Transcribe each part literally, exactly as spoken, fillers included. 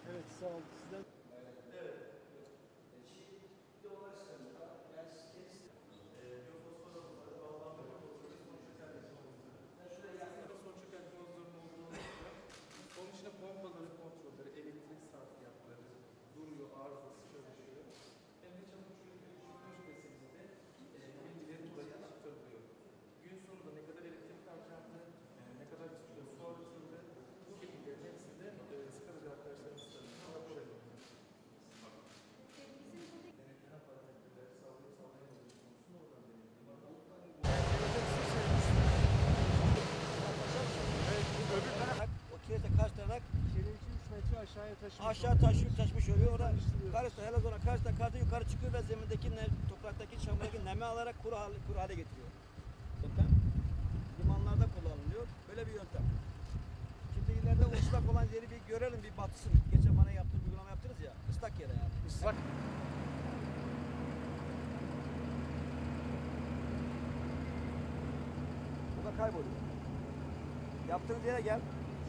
Evet, sağ olun. Sizden son çöken kozların olduğu nokta. Onun içinde pompaları kontrolleri, elektrik sarfiyatları duruyor, arızası çalışıyor. Hem de çabuk çözülmüş şüphesinde e, bilgileri buraya aktarılıyor. Gün sonunda ne kadar elektrik harcandı, e, ne kadar su arıtıldı, bu bilgilerin hepsi de e, sıkarıcı arkadaşlarımız tarafından rapor ediliyor. Denetlenen parametreler sağlayıp sağlayamadığı konusunda oradan denetliyor. Öbür taraf o kirete karşılayarak kere iki üç metre aşağıya taşımış. aşağı taşıyor, taşmış oluyor. Orada karıştı, hele sonra karşıda kartı yukarı çıkıyor ve zemindeki ne, topraktaki çamurdaki nemi alarak kuru hale, kuru hale getiriyor. Yöntem limanlarda kullanılıyor. Böyle bir yöntem. Şimdi ileride ıslak olan yeri bir görelim, bir batısın. Geçen bana yaptığınız uygulama yaptınız ya, ıslak yere yani. Islak. Bu da kayboluyor. Yaptığınız yere gel.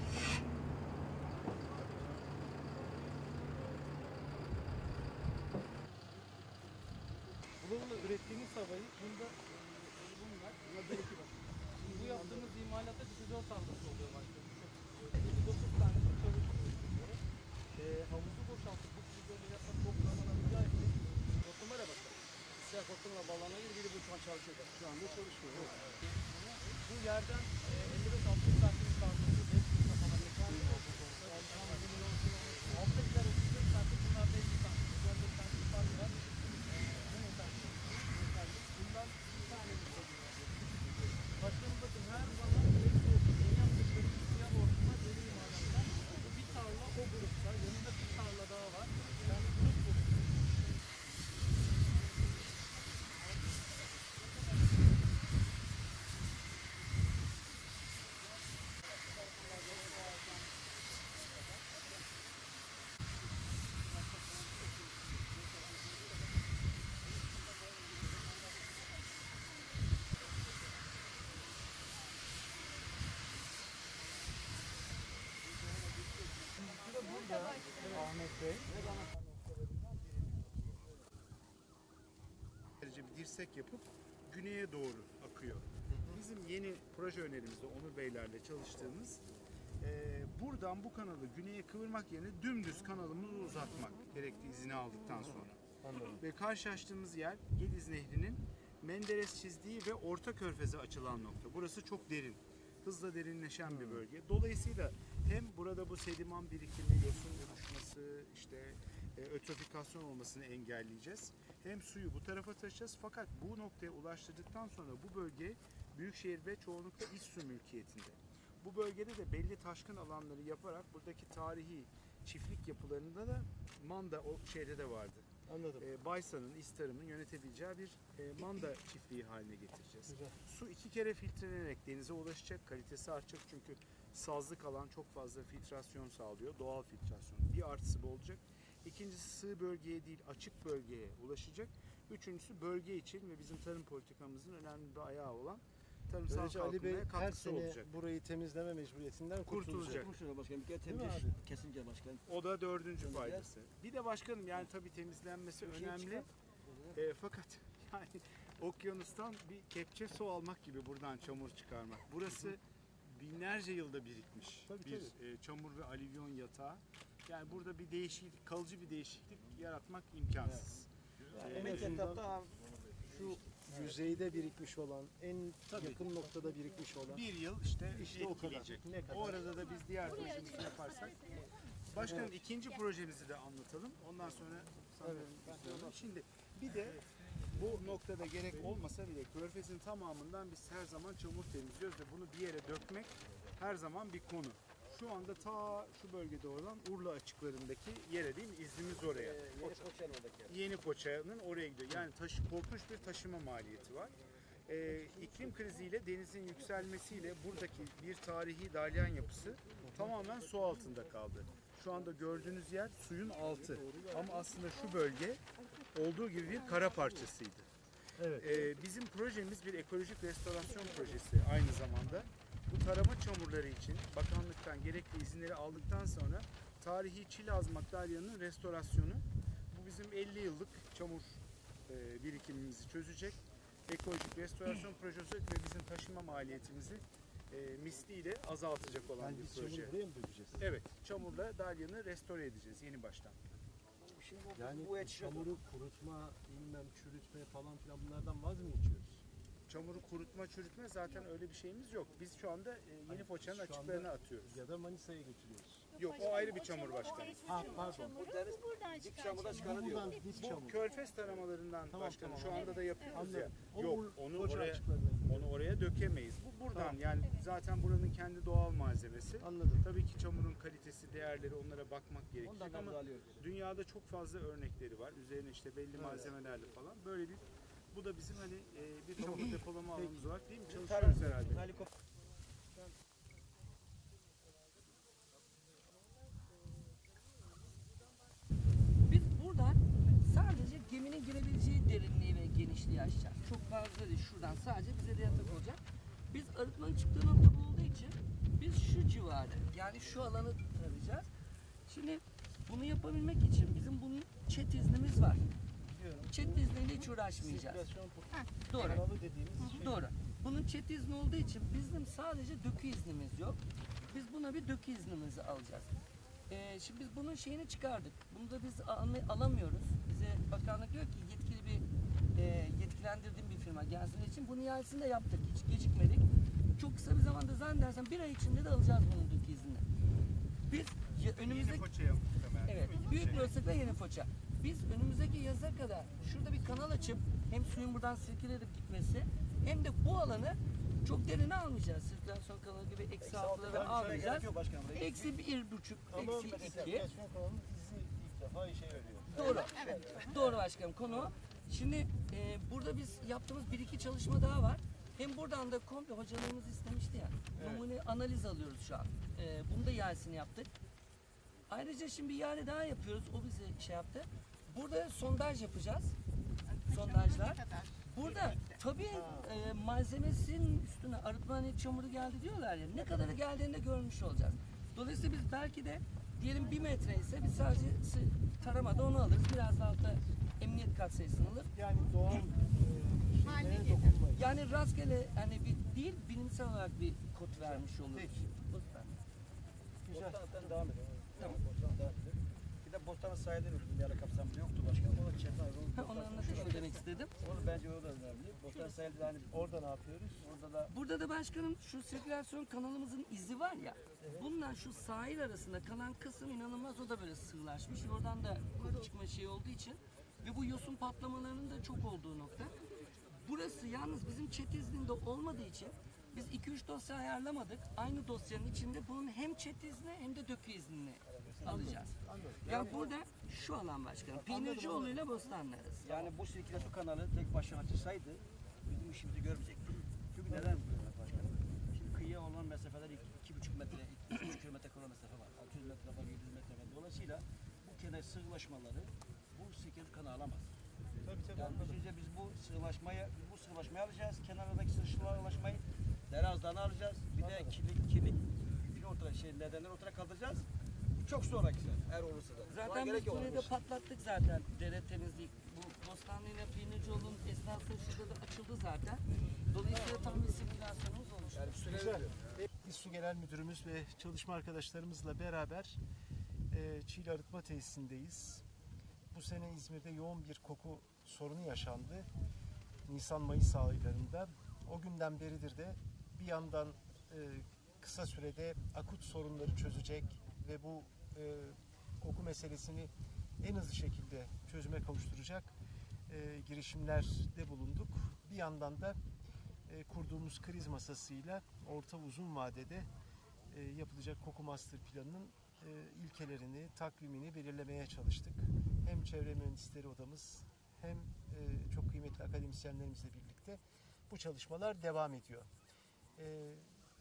Bununla ürettiğimiz havayı bunda e, bunlar. Şimdi bu yaptığımız imalatta bize dört tarzı oluyor başkanım. yedi dokuz tane çalışıyor. E, havuzu boşaltıp bu sizi böyle yapmak çok zaman alacağı için Hortumlara bak. Siyah hortumla bağlanıyor, biri bu şu an çalışıyor. Şu anda çalışıyor. Evet. bu yerden e, elli beş altmış santim sarması beş yüz kafalar yeterli. Alttakiler otuz beş santim, bunlar da elli santim. on beş santim farkı var. Bu yeterli. Yeterli. Bundan bir tane bir sorun var. Başkanım bakın her zaman yeni yaptıkları siyah hortumlar yeni imalatlar. Bir tarla o grupta, yanında bir tarla daha var. Yani grup bu. Ahmet Bey. Ayrıca bir dirsek yapıp güneye doğru akıyor. Bizim yeni proje önerimizde Onur Beylerle çalıştığımız e, buradan bu kanalı güneye kıvırmak yerine dümdüz kanalımızı uzatmak gerektiği izini aldıktan sonra. Anladım. Ve karşılaştığımız yer Gediz Nehri'nin Menderes çizdiği ve Orta Körfez'e açılan nokta. Burası çok derin, hızla derinleşen bir bölge. Dolayısıyla hem burada bu sediman birikimi, yosun oluşması, işte e, ötrofikasyon olmasını engelleyeceğiz. Hem suyu bu tarafa taşıyacağız. Fakat bu noktaya ulaştırdıktan sonra bu bölge büyükşehir ve çoğunlukla İSSU mülkiyetinde. Bu bölgede de belli taşkın alanları yaparak buradaki tarihi çiftlik yapılarında da manda o şeyde de vardı. Anladım. E, Baysa'nın, İSTAR'ın yönetebileceği bir e, manda çiftliği haline getireceğiz. Güzel. Su iki kere filtrelenerek denize ulaşacak, kalitesi artacak çünkü sazlık alan çok fazla filtrasyon sağlıyor, doğal filtrasyon. Bir artısı bu olacak. İkincisi sığ bölgeye değil, açık bölgeye ulaşacak. Üçüncüsü bölge için ve bizim tarım politikamızın önemli bir ayağı olan tarımsal Böylece Ali Bey kalkınmaya her katkısı sene olacak. burayı temizleme mecburiyetinden kurtulacak. Kurtulacak. Kurtulmuş başkanım. Bir kere Değil mi temizlik abi? kesinlikle başkanım. O da dördüncü Temizler. faydası. Bir de başkanım yani tabii temizlenmesi Bir şey önemli. çıkar. E, fakat yani okyanustan bir kepçe su almak gibi buradan çamur çıkarmak. Burası binlerce yılda birikmiş Tabii, bir e, çamur ve alüvyon yatağı. Yani burada bir değişiklik, kalıcı bir değişiklik yaratmak imkansız. Yani Ee, emek en etapta Şu yüzeyde birikmiş olan, en Tabii. yakın noktada birikmiş olan. Bir yıl işte, İşte o kadar. etkileyecek. Ne kadar? O arada da biz diğer projemizi yaparsak. Başkanım ikinci projemizi de anlatalım. Ondan sonra sanırım üstüne- Şimdi bir de bu noktada gerek olmasa bile Körfez'in tamamından biz her zaman çamur temizliyoruz ve bunu bir yere dökmek her zaman bir konu. Şu anda ta şu bölgede olan Urla açıklarındaki yere değil mi? İznimiz oraya. yeni koçan oradaki. Yeni Koça'nın oraya gidiyor. Yani taşı, korkunç bir taşıma maliyeti var. Ee, iklim kriziyle denizin yükselmesiyle buradaki bir tarihi dalyan yapısı tamamen su altında kaldı. Şu anda gördüğünüz yer suyun altı. Ama aslında şu bölge olduğu gibi bir kara parçasıydı. Evet. Ee, bizim projemiz bir ekolojik restorasyon projesi aynı zamanda. Bu tarama çamurları için bakanlıktan gerekli izinleri aldıktan sonra tarihi Çilazmak Dalyanı'nın restorasyonu. Bu bizim elli yıllık çamur e, birikimimizi çözecek. Ekolojik restorasyon projesi ve bizim taşıma maliyetimizi e, misliyle azaltacak olan Yani bir biz proje. çamuru buraya mı dökeceğiz? Evet, çamurla Dalyan'ı restore edeceğiz yeni baştan. Şimdi bu, Yani bu et çamuru kurutma, bilmem çürütme falan filan bunlardan vaz mı geçiyoruz? Çamuru kurutma, çürütme zaten öyle bir şeyimiz yok. Biz şu anda e, Yeni Hayır, Foça'nın şu açıklarını anda- atıyoruz. Ya da Manisa'ya götürüyoruz. Yok, o ayrı bir çamur başkanım. Ha, pardon. Çamuru deniz- buradan dik çıkan çamurdan çamur. çıkanı diyor. Buradan dip Bu çamur. körfez taramalarından Tamam, başkanım. tamam. Şu anda da yapıyoruz ya. Anladım. O Yok, Ur- onu Foça oraya açıklarına gidiyor. onu oraya dökemeyiz. Bu buradan Tamam. yani zaten buranın kendi doğal malzemesi. Anladım. Tabii ki çamurun kalitesi, değerleri onlara bakmak gerekecek Ondan ama da alıyoruz. dünyada çok fazla örnekleri var. Üzerine işte belli malzemelerle falan. Böyle bir bu da bizim hani e, bir çamur depolama alanımız var değil mi? Çalışıyoruz herhalde. Helikopter. Biz buradan sadece geminin girebileceği derinliği ve genişliği aşacağız. Çok fazla değil. Şuradan sadece bize de yatak olacak. Biz arıtmanın çıktığı nokta bu olduğu için biz şu civarı yani şu alanı tarayacağız. Şimdi bunu yapabilmek için bizim bunun çet iznimiz var. Biliyorum. Çet izniyle hiç uğraşmayacağız. Sirkülasyon Doğru. kanalı dediğimiz şey. Doğru. Bunun çet izni olduğu için bizim sadece dökü iznimiz yok. Biz buna bir dökü iznimizi alacağız. Ee, şimdi biz bunun şeyini çıkardık. Bunu da biz al- alamıyoruz. Bize bakanlık diyor ki yetkili bir e, yetkilendirdiğim bir firma gelsin için bunun ihalesini de yaptık. Hiç gecikmedik. Çok kısa bir zamanda zannedersem bir ay içinde de alacağız bunun dökü iznini. Biz ya, önümüzdeki... Yeni Foça'ya muhtemelen. Evet, büyük bir olasılıkla Yeni Foça. Biz önümüzdeki yaza kadar şurada bir kanal açıp hem suyun buradan sirküle edip gitmesi hem de bu alanı çok derine almayacağız. Sirkülasyon kanalı gibi eksi altıları Şöyle almayacağız. gerek yok başkanım. buraya. Eksi bir buçuk, Ama eksi iki. sirkülasyon kanalının izi ilk defa işe yarıyor. Doğru. Doğru başkanım konu o. Şimdi e, burada biz yaptığımız bir iki çalışma daha var. Hem buradan da komple hocalarımız istemişti ya. Numune analiz alıyoruz şu an. E, bunu da ihalesini yaptık. Ayrıca şimdi bir ihale daha yapıyoruz. O bizi şey yaptı. Burada sondaj yapacağız. Sondajlar. Burada tabii e, malzemesinin üstüne arıtmahane çamuru geldi diyorlar ya. Ne kadarı geldiğini de görmüş olacağız. Dolayısıyla biz belki de diyelim bir metre ise biz sadece sı- taramada onu alırız. Biraz daha altta emniyet katsayısını alır. Yani doğal e, Haline şeylere gelir. dokunmayız. Yani rastgele hani bir değil bilimsel olarak bir kod vermiş oluruz. Peki. Güzel. Bostanlıktan devam edelim. Tamam. Bostanlıktan devam edelim. Bir de Bostanlı sahilden ürün bir ara kapsamında yoktu başkanım. O da çetin Ha, onu anlatayım demek istedim. Onu bence o da önemli. Bostanlı sahilde hani Orada ne yapıyoruz? orada da Burada da başkanım şu sirkülasyon kanalımızın izi var ya. Bununla şu sahil arasında kalan kısım inanılmaz o da böyle sığlaşmış. Oradan da koku çıkma şeyi olduğu için ve bu yosun patlamalarının da çok olduğu nokta. Burası yalnız bizim çet izninde olmadığı için biz iki üç dosya ayarlamadık. Aynı dosyanın içinde bunun hem çet izni hem de dökü iznini alacağız. Yani burada şu alan başkanım. Peynircioğlu ile Bostanlı arası. yani bu sirkülasyon kanalı tek başına açılsaydı bizim işimizi görmeyecektik. Çünkü neden böyle başkanım? Şimdi kıyıya olan mesafeler iki buçuk metre, iki buçuk kilometre kadar mesafe var. altı yüz metre var, yedi yüz metre var. Dolayısıyla bu kenar sığlaşmaları bu sirkülasyon kanalı alamaz. Tabii tabii. Yani biz önce biz bu sığlaşmayı, biz bu sığlaşmayı alacağız. Kenardaki sığlaşmayı derazdan alacağız. Bir de kirlik, kirlik yükünü ortaya, şey, nedenleri ortaya kaldıracağız. Bu çok sonraki sene, eğer olursa da. Şu an Zaten gerek biz yok. burayı da patlattık zaten dere temizliği. Bu Bostanlı ile Peynircioğlu'nun esnasında şurada da açıldı zaten. Dolayısıyla tam bir sirkülasyonumuz olmuş. Yani süre Güzel. Biz Su Genel Müdürümüz ve çalışma arkadaşlarımızla beraber e, Çiğli Arıtma Tesisindeyiz. Bu sene İzmir'de yoğun bir koku sorunu yaşandı. Nisan-Mayıs aylarında. O günden beridir de bir yandan e, kısa sürede akut sorunları çözecek ve bu e, koku meselesini en hızlı şekilde çözüme kavuşturacak e, girişimlerde bulunduk. Bir yandan da e, kurduğumuz kriz masasıyla orta uzun vadede e, yapılacak koku master planının e, ilkelerini, takvimini belirlemeye çalıştık. Hem çevre mühendisleri odamız hem e, çok kıymetli akademisyenlerimizle birlikte bu çalışmalar devam ediyor. E,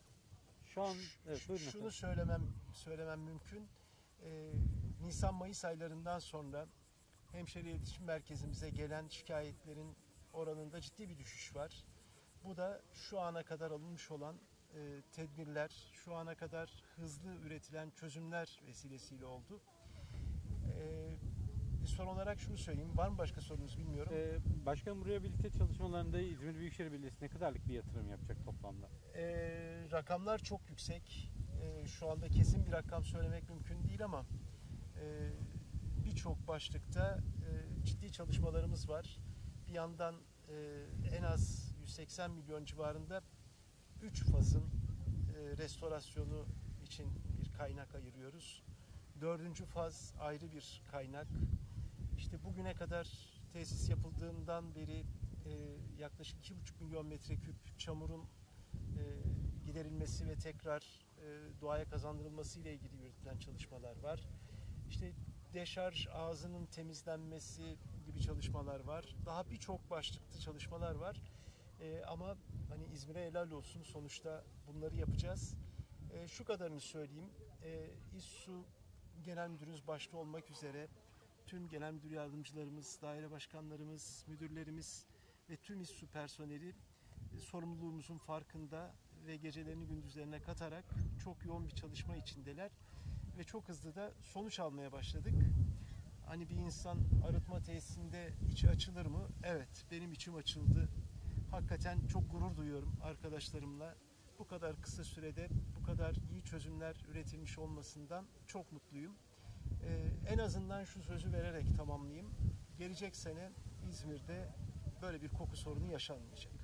Şu an evet, Ş- buyurun Şunu efendim. söylemem söylemem mümkün. Ee, Nisan-Mayıs aylarından sonra hemşire iletişim merkezimize gelen şikayetlerin oranında ciddi bir düşüş var. Bu da şu ana kadar alınmış olan e, tedbirler, şu ana kadar hızlı üretilen çözümler vesilesiyle oldu. E, son olarak şunu söyleyeyim, var mı başka sorunuz bilmiyorum. Ee, Başkanım, buraya birlikte çalışmalarında İzmir Büyükşehir Belediyesi ne kadarlık bir yatırım yapacak toplamda? E, rakamlar çok yüksek. E, şu anda kesin bir rakam söylemek mümkün değil ama e, birçok başlıkta e, ciddi çalışmalarımız var. Bir yandan e, en az yüz seksen milyon civarında üç fazın e, restorasyonu için bir kaynak ayırıyoruz. Dördüncü faz ayrı bir kaynak. İşte bugüne kadar tesis yapıldığından beri e, yaklaşık iki buçuk milyon metreküp çamurun e, giderilmesi ve tekrar e, doğaya kazandırılması ile ilgili yürütülen çalışmalar var. İşte deşarj ağzının temizlenmesi gibi çalışmalar var. Daha birçok başlıklı çalışmalar var. E, ama hani İzmir'e helal olsun, sonuçta bunları yapacağız. E, şu kadarını söyleyeyim. E, İSSU Genel Müdürümüz başta olmak üzere tüm genel müdür yardımcılarımız, daire başkanlarımız, müdürlerimiz ve tüm İSSU personeli e, sorumluluğumuzun farkında ve gecelerini gündüzlerine katarak çok yoğun bir çalışma içindeler ve çok hızlı da sonuç almaya başladık. Hani bir insan arıtma tesisinde içi açılır mı? Evet, benim içim açıldı. Hakikaten çok gurur duyuyorum arkadaşlarımla. Bu kadar kısa sürede bu kadar iyi çözümler üretilmiş olmasından çok mutluyum. Ee, en azından şu sözü vererek tamamlayayım. Gelecek sene İzmir'de böyle bir koku sorunu yaşanmayacak.